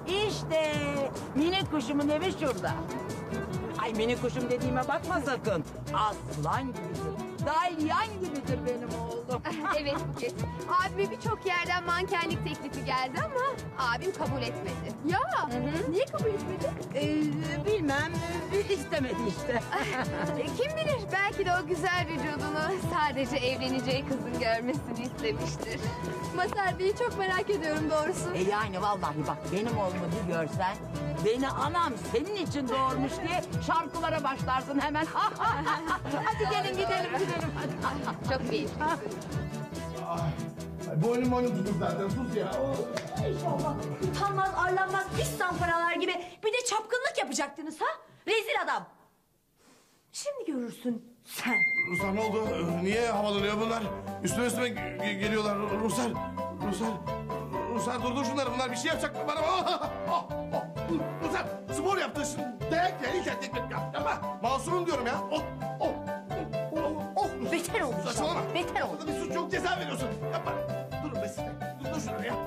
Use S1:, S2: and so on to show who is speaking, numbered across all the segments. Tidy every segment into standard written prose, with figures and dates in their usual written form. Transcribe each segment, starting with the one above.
S1: İşte minik kuşumun evi şurada. Ay minik kuşum dediğime bakma sakın. Aslan gibidir. Dalyan gibidir benim oğlum.
S2: Evet Buket. Abime birçok yerden mankenlik teklifi geldi ama abim kabul etmedi. Ya niye kabul etmedi?
S1: Bilmem istemedi işte.
S2: Kim bilir belki de o güzel vücudunu sadece evleneceği kızın görmesini istemiştir. Mazhar Bey'i çok merak ediyorum doğrusu.
S1: Yani vallahi bak benim oğlumu bir görsen... Beni anam senin için doğurmuş diye şarkılara başlarsın hemen. Hadi gelin gidelim.
S2: Çok iyi.
S3: Boynum tuttu zaten, sus ya.
S4: İnşallah utanmaz arlanmaz pis zamparalar gibi bir de çapkınlık yapacaktınız ha? Rezil adam. Şimdi görürsün sen.
S3: Ruslar ne oldu? Niye havalanıyor bunlar? Üstüme geliyorlar Ruslar. Ruslar durdur şunları, bunlar bir şey yapacak mı bana? Ruslar spor yaptı şimdi. Dayak tekmek yaptı ama masumum diyorum ya.
S4: Beter olmuş.
S3: Saçmalama.
S4: Beter olmuş.
S3: Bir suç yok, ceza veriyorsun. Yapma. Durun be siz de. Dur şuraya ya.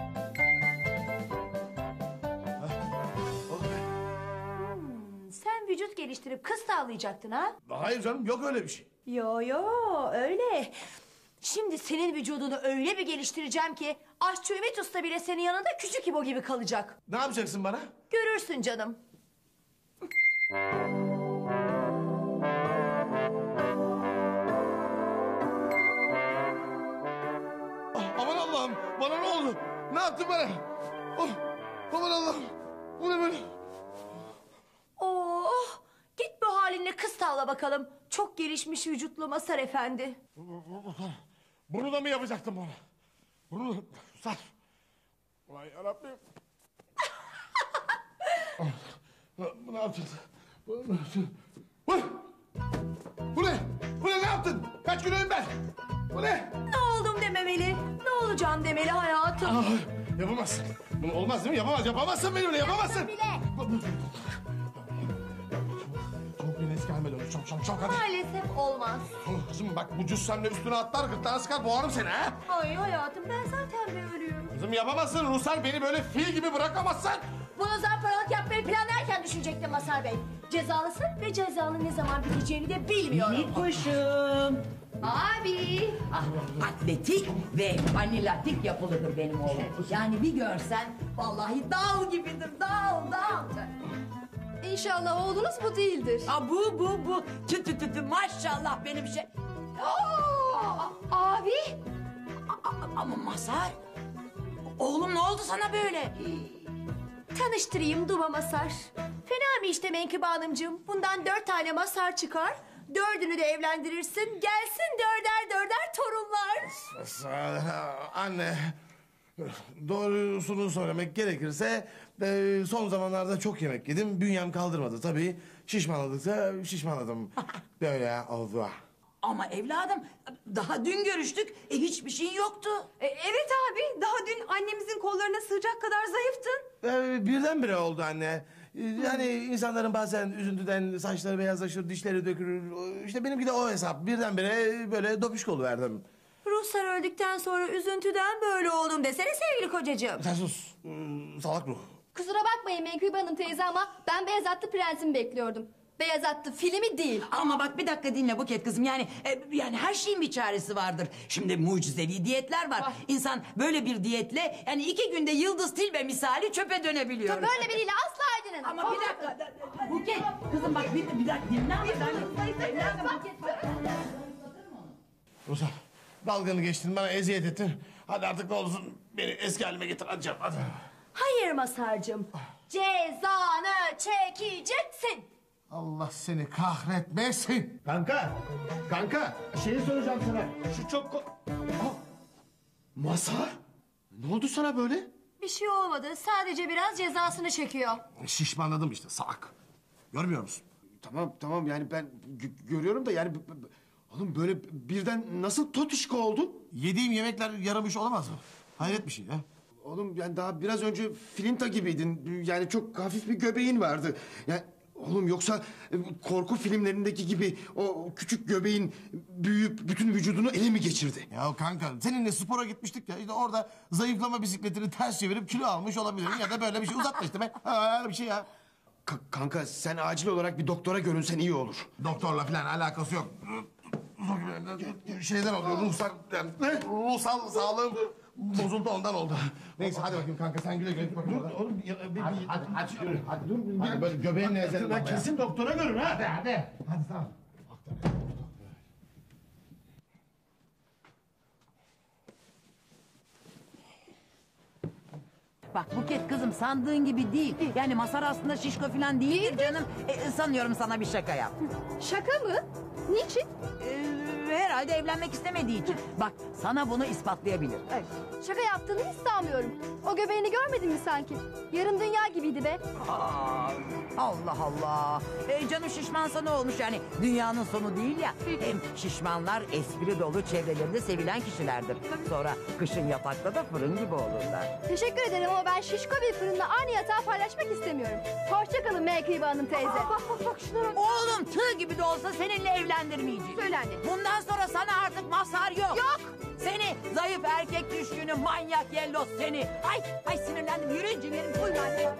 S4: Sen vücut geliştirip kız sağlayacaktın ha?
S3: Hayır canım, yok öyle bir şey.
S4: Yo öyle. Şimdi senin vücudunu öyle bir geliştireceğim ki aşçı Ümit Usta bile senin yanında küçük İbo gibi kalacak.
S3: Ne yapacaksın bana?
S4: Görürsün canım.
S3: Aman Allah'ım, bana ne oldu? Ne yaptın bana? Aman Allah'ım, bu ne böyle?
S4: Oh, git bu halinle kız tavla bakalım. Çok gelişmiş vücutlu Mazhar Efendi.
S3: Bunu da mı yapacaktım bana? Bunu sar. Vay yarabbim. Bu ne yaptın? Bu ne? Ne yaptın? Kaç kiloyum ben? Bu ne?
S4: Ne oldum dememeli, ne olacağım demeli hayatım.
S3: Yapamazsın. Bunu olmaz değil mi? Yapamazsın benimle, yapamazsın. Çok bir eski halime dönmüş. Çok hadi.
S4: Maalesef olmaz.
S3: Kızım bak, bu cüssemle üstüne atlar, gırtlağına sıkar, boğarım seni ha.
S4: Ay hayatım ben zaten böyleyim.
S3: Kızım yapamazsın. Ruslar beni böyle fil gibi bırakamazsın.
S4: Bunu zamparalık yapmayı planlarken düşünecektim Mazhar Bey. Cezalısın ve cezanın ne zaman biteceğini de bilmiyorum.
S1: Minik kuşum.
S2: Abi.
S1: Atletik ve vanilatik yapılıdır benim oğlum. Yani bir görsen vallahi dal gibidir, dal.
S2: İnşallah oğlunuz bu değildir.
S1: Bu. Tü maşallah benim şey.
S2: Abi.
S1: Ama Mazhar. Oğlum ne oldu sana böyle?
S4: Tanıştırayım Duba Mazhar. Fena mı işte Menkıbe Hanımcığım? Bundan 4 tane Mazhar çıkar. 4'ünü de evlendirirsin. Gelsin dörder torunlar.
S3: Anne, doğrusunu söylemek gerekirse son zamanlarda çok yemek yedim. Bünyem kaldırmadı tabii. Şişmanladıkça şişmanladım. Böyle oldu.
S1: Ama evladım daha dün görüştük. Hiçbir şeyin yoktu.
S2: Evet abi. Daha dün annemizin kollarına sığacak kadar zayıftın.
S3: Birdenbire oldu anne. Yani insanların bazen üzüntüden saçları beyazlaşır, dişleri dökülür. İşte benimki de o hesap. Birdenbire böyle dopişk oluverdim.
S4: Ruhsar öldükten sonra üzüntüden böyle oldum desene sevgili kocacığım.
S3: Sen sus. Salak ruh.
S2: Kusura bakmayın Menkıbe Hanım teyze ama ben Beyaz Atlı Prens'imi bekliyordum. Beyaz Atlı filmi değil.
S1: Ama bak bir dakika dinle Buket kızım. Yani her şeyin bir çaresi vardır. Şimdi mucizevi diyetler var. İnsan böyle bir diyetle yani 2 günde Yıldız Tilbe misali çöpe dönebiliyor.
S2: Böyle biriyle asla evlenemem.
S1: Ama bir dakika. Buket kızım bak bir dakika dinle.
S3: Ruslar, dalganı geçtin, bana eziyet ettin. Hadi artık ne olursun beni eski halime getir, hadi canım, hadi.
S4: Hayır Mazhar'cığım. Cezanı çekeceksin.
S3: Allah seni kahretmesin. Kanka, şeyi soracağım sana. Şu çok... Mazhar, ne oldu sana böyle?
S4: Bir şey olmadı. Sadece biraz cezasını çekiyor.
S3: Şişmanladım işte, salak. Görmüyor musun?
S5: Tamam yani ben görüyorum da yani... Oğlum böyle birden nasıl totuşko oldun?
S3: Yediğim yemekler yaramış olamaz mı? Hayret bir şey ya.
S5: Oğlum yani daha biraz önce filinta gibiydin. Yani çok hafif bir göbeğin vardı. Yani Oğlum yoksa korku filmlerindeki gibi o küçük göbeğin büyüyüp bütün vücudunu ele mi geçirdi?
S3: Ya kanka seninle spora gitmiştik ya. İşte orada zayıflama bisikletini ters çevirip kilo almış olabilir. Ya da böyle bir şey uzatma işte be. Öyle bir şey ya.
S5: Kanka sen acil olarak bir doktora görünsen iyi olur.
S3: Doktorla falan alakası yok. Şeyler oluyor ruhsal... Yani, ruhsal sağlığım bozuldu ondan oldu. Neyse hadi bakayım kanka sen güle güle git bakayım. Dur oğlum hadi yürü hadi dur. Hadi böyle göbeğinle ezelim. Ben kesin doktora görün ha. Hadi. Hadi tamam.
S1: Bak Buket kızım sandığın gibi değil. Yani Mazhar aslında şişko falan değildir canım. Sanıyorum sana bir şaka yaptı.
S2: Şaka mı? Niçin?
S1: Herhalde evlenmek istemediği için. Bak sana bunu ispatlayabilir.
S2: Şaka yaptığını hiç sanmıyorum. O göbeğini görmedin mi sanki? Yarım dünya gibiydi be.
S1: Allah Allah. Canım şişmansa ne olmuş yani? Dünyanın sonu değil ya. Hem şişmanlar espri dolu çevrelerinde sevilen kişilerdir. Sonra kışın yatakta da fırın gibi olurlar.
S2: Teşekkür ederim ama ben şişko bir fırınla aynı yatağı paylaşmak istemiyorum. Hoşçakalın Menkıbe Hanım teyze. Bak şunlara bak.
S1: Oğlum tığ gibi de olsa seninle evlendirmeyeceğim.
S2: Söyle anne.
S1: Bundan sonra sana artık Mazhar yok.
S2: Yok.
S1: Seni zayıf erkek düşkünü manyak yellos seni. Ay sinirlendim yürüyün ciğerim. Buyurun anne.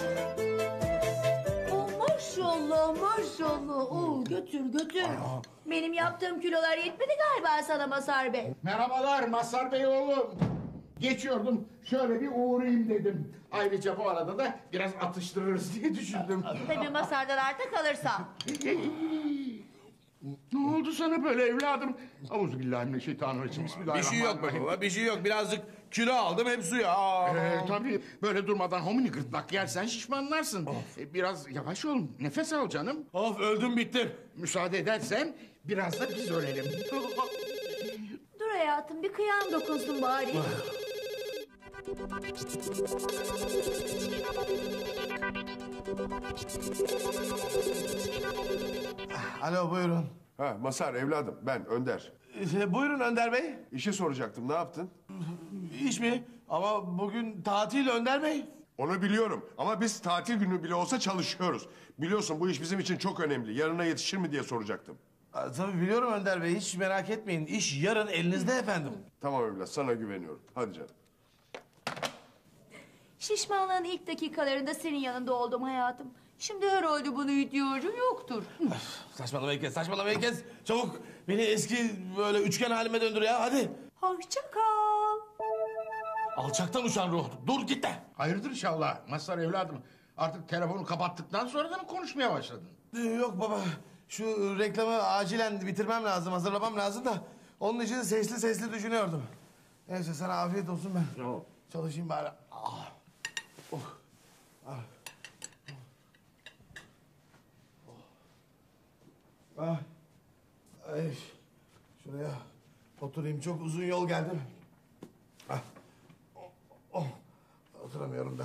S4: Maşallah maşallah. Oo, götür. Benim yaptığım kilolar yetmedi galiba sana Mazhar Bey.
S6: Merhabalar Mazhar Bey oğlum. Geçiyordum şöyle bir uğrayayım dedim. Ayrıca bu arada da biraz atıştırırız diye düşündüm.
S4: Tabii Mazhar'dan arta kalırsa.
S6: Ne oldu sana böyle evladım? Euzubillahimineşşeytanirracim.
S7: Bir
S6: Bismillahirrahmanirrahim.
S7: şey yok baba, bir şey yok. Birazcık kilo aldım hep suya.
S6: Tabii böyle durmadan homini gırtlak yersen şişmanlarsın. Biraz yavaş ol, nefes al canım.
S7: Of öldüm bittim.
S6: Müsaade edersen biraz da biz ölelim.
S4: Dur hayatım bir kıyam dokunsun bari.
S3: Alo buyurun.
S8: Ha Mazhar evladım ben Önder.
S3: Buyurun Önder Bey.
S8: İşe soracaktım ne yaptın?
S3: İş mi? Ama bugün tatil Önder Bey.
S8: Onu biliyorum ama biz tatil günü bile olsa çalışıyoruz. Biliyorsun bu iş bizim için çok önemli. Yarına yetişir mi diye soracaktım.
S3: Tabii biliyorum Önder Bey hiç merak etmeyin. İş yarın elinizde efendim.
S8: Tamam evlat sana güveniyorum. Hadi canım.
S4: Şişmanlığın ilk dakikalarında senin yanında oldum hayatım. Şimdi herhalde buna ihtiyacım yoktur.
S3: Saçmalamayı kes. Çabuk beni eski böyle üçgen halime döndür ya hadi.
S4: Hoşça kal.
S3: Alçaktan uçan ruh. Dur git de.
S6: Hayırdır inşallah Mazhar evladım. Artık telefonu kapattıktan sonra da mı konuşmaya başladın?
S3: Yok baba. Şu reklamı acilen bitirmem lazım, hazırlamam lazım da... ...onun için sesli düşünüyordum. Neyse sana afiyet olsun ben. Çalışayım bari. Ah. Oh. Ah. Ah. Ay. Şuraya oturayım. Çok uzun yol geldim. Ah. Oh. Oturamıyorum da.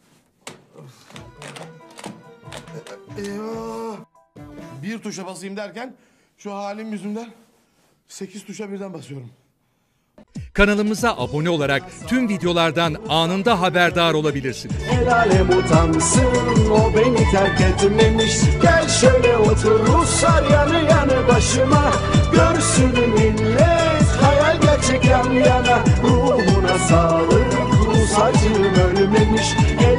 S3: Eyvah. Bir tuşa basayım derken şu halim yüzünden 8 tuşa birden basıyorum.
S9: Kanalımıza abone olarak tüm videolardan anında haberdar olabilirsiniz.
S10: El alem utansın o beni terk etmemiş. Gel şöyle otur Ruslar yanı yanı başıma. Görsün millet hayal gerçek yan yana. Ruhuna sağlık Rus acım ölmemiş.